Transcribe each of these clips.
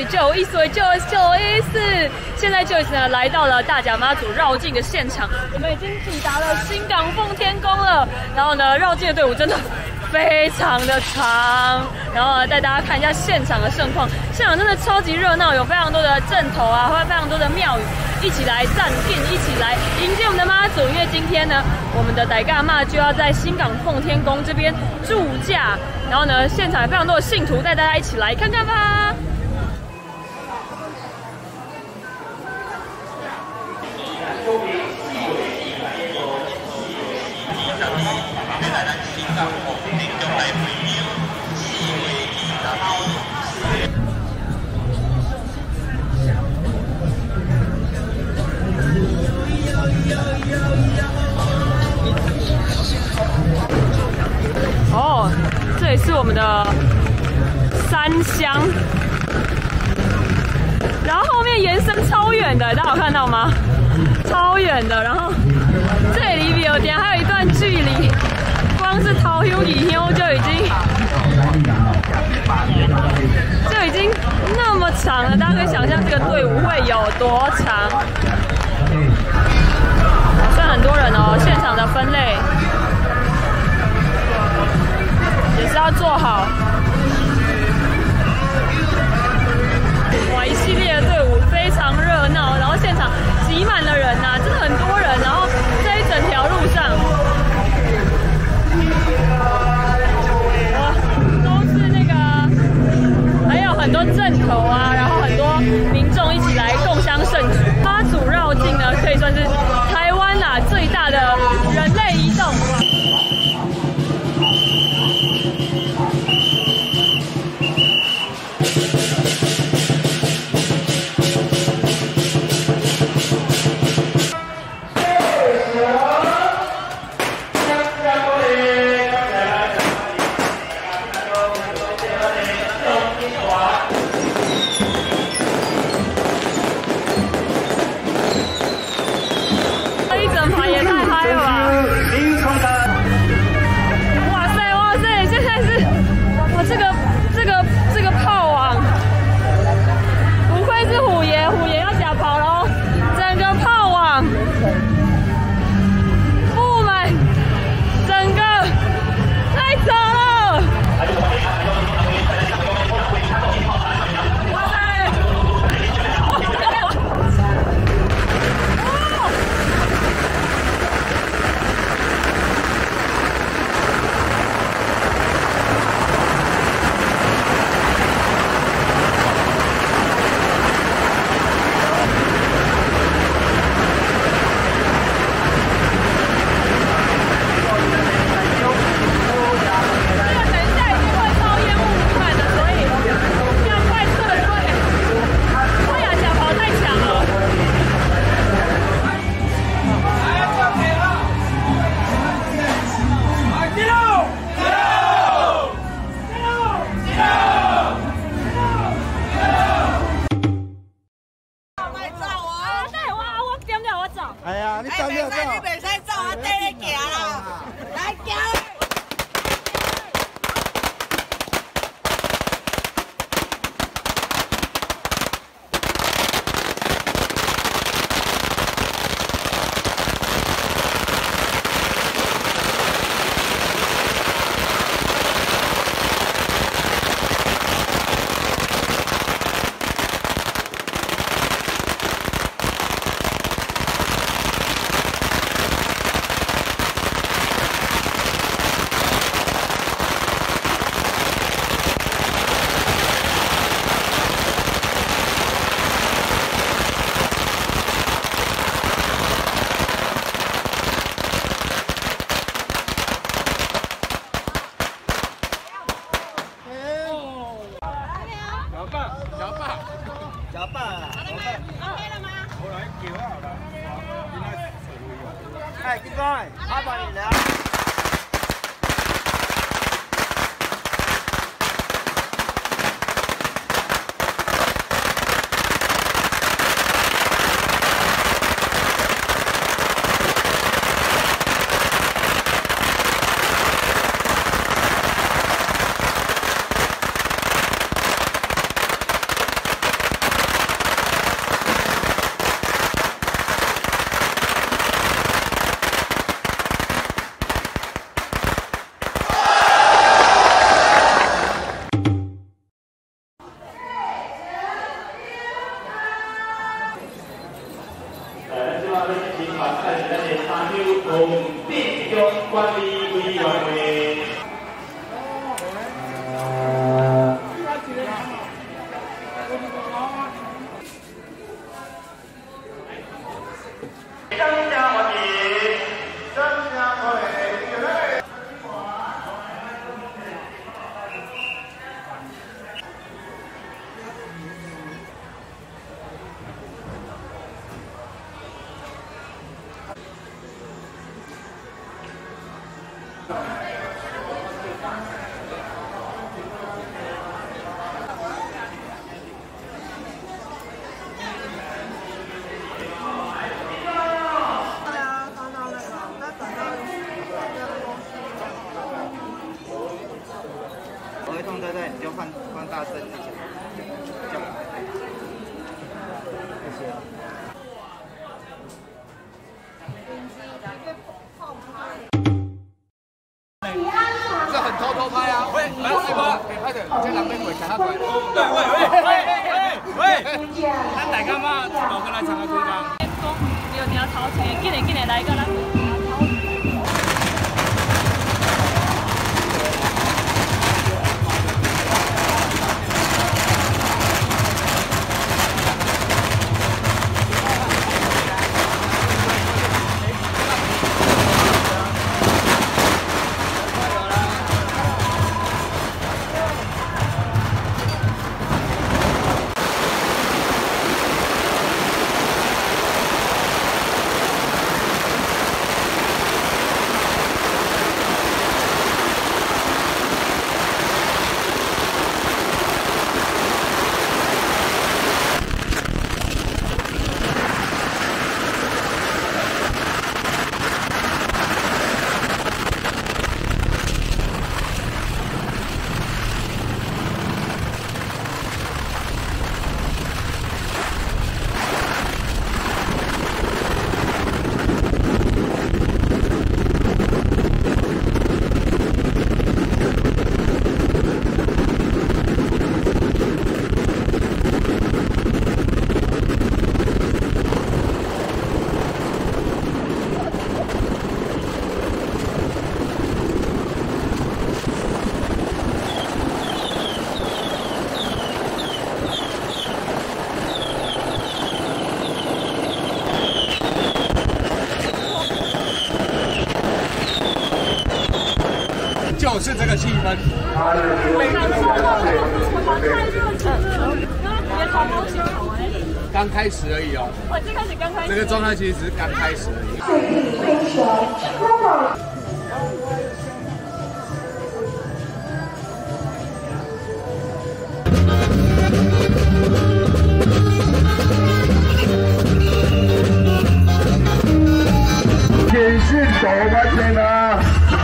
起就有意思，就有意思。现在 Joyce 呢来到了大甲妈祖绕境的现场，我们已经抵达了新港奉天宫了。然后呢，绕境的队伍真的非常的长。然后呢，带大家看一下现场的盛况，现场真的超级热闹，有非常多的阵头啊，或者非常多的庙宇一起来站定，一起来迎接我们的妈祖。因为今天呢，我们的大甲妈就要在新港奉天宫这边驻驾。然后呢，现场有非常多的信徒，带大家一起来看看吧。哦，这里是我们的三乡，然后后面延伸超远的，大家有看到吗？超远的，然后这里离有点还有一段距离，光是桃园以后就已经那么长了，大家可以想象这个队伍会有多长。算很多人哦，现场的分类也是要做好。哇，一系列的队伍非常热闹，然后现场挤满了人呐，真的很多人。然后这一整条路上，哇，都是那个，还有很多阵头啊，然后很多民众一起来共襄盛举。妈祖绕境呢，可以算是台湾最大的人类移动。这个炮网，不愧是虎爷，虎爷要假跑喽！整个炮网布满，整个太扯了！哇塞！ 哎呀，你走你袂使走，我跟你行啦，来行。 搅拌啊！ 可以了吗？ 我来叫啊啦，应该水位。哎，警官，他帮你量。 我会痛对对，你就放大声一点，这样。谢谢。这很偷偷拍啊！喂，来拍吗？可以拍的，这两边鬼，看他鬼。喂，咱大家嘛，我跟来唱下歌嘛。 天公，你要头前，紧来来个咱。 就是这个气氛。 太热情了，别好高兴哦！ 刚开始而已哦。 我最开始刚开始。 这个状态其实只是刚开始而已。简讯走完全了。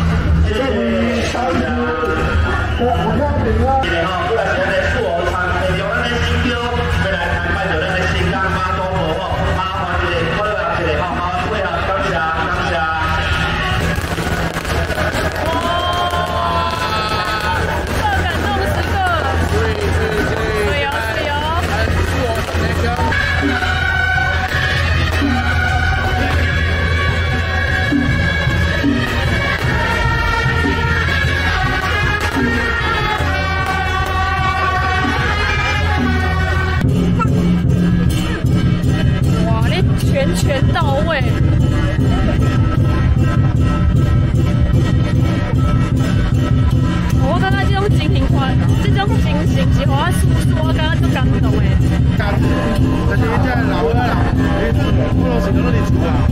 全到位。我感觉这种情形是我叔叔，我感觉足感动的。 但是这老了啦，不如是在那里住啊。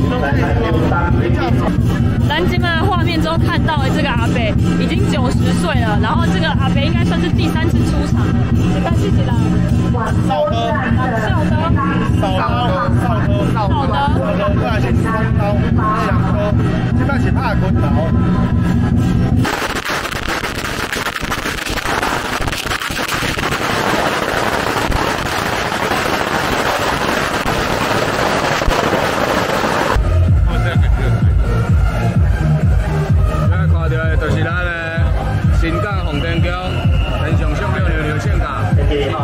咱今麦画面中看到的这个阿伯已经90岁了，然后这个阿伯应该算是第3次出场了。你看是谁啦？ 少德，过来是三刀、两刀，这摆是拍棍头。 就是咱的新港红灯宫，天上上了流线架。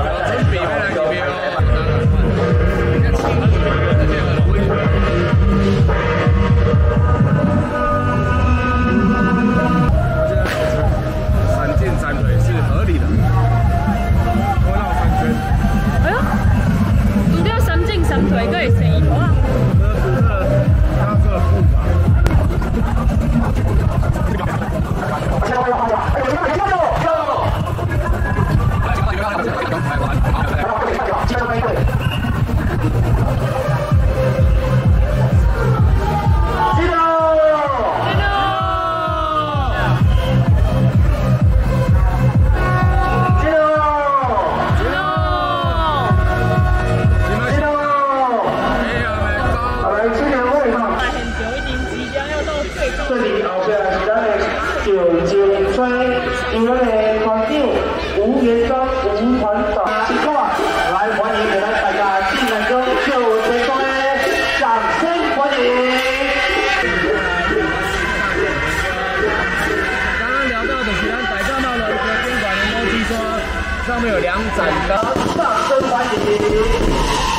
欢迎我们大家进来中就成功的掌声欢迎。 刚刚聊到的是咱大家闹的一个宾馆的楼梯说，上面有2盏灯， 掌声欢迎。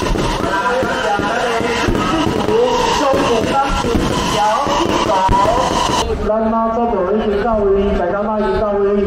咱妈祖就已经到位，大家妈已经到位。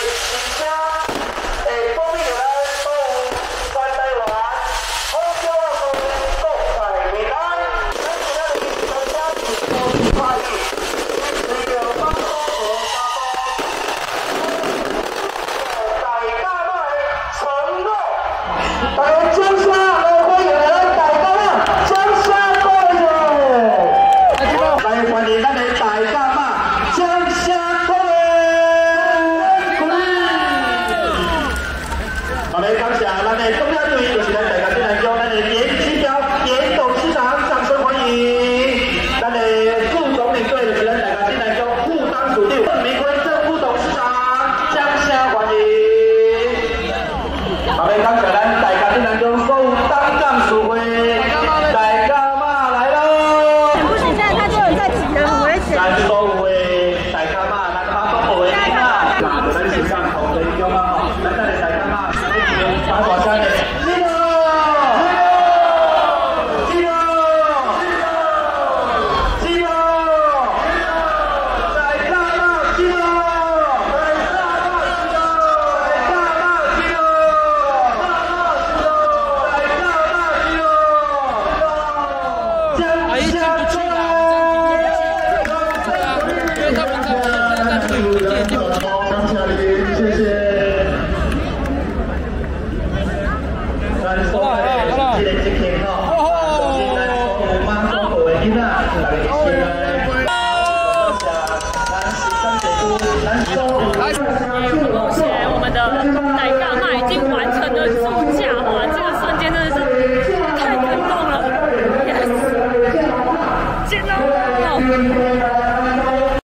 我们的奶干妈已经完成了出嫁，哇！这个瞬间真的是太感动了 ，yes， 见到了。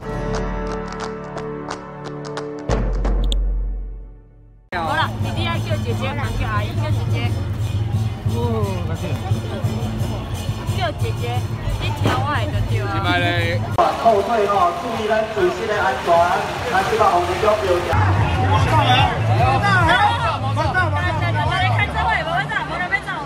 好了，弟弟爱叫姐姐，叫阿姨，叫姐姐。叫姐姐，你听我的就对啊。 买嘞。 后退吼，注意咱随身的安全，咱即把红绿灯标价。上来， 大家开车位，无要走，无人要走。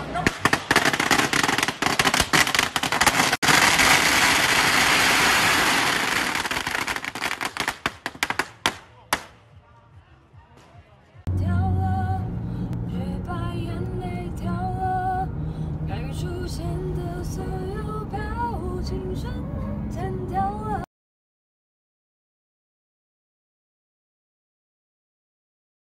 掉了，别把眼泪掉了，该出现的所有表情瞬。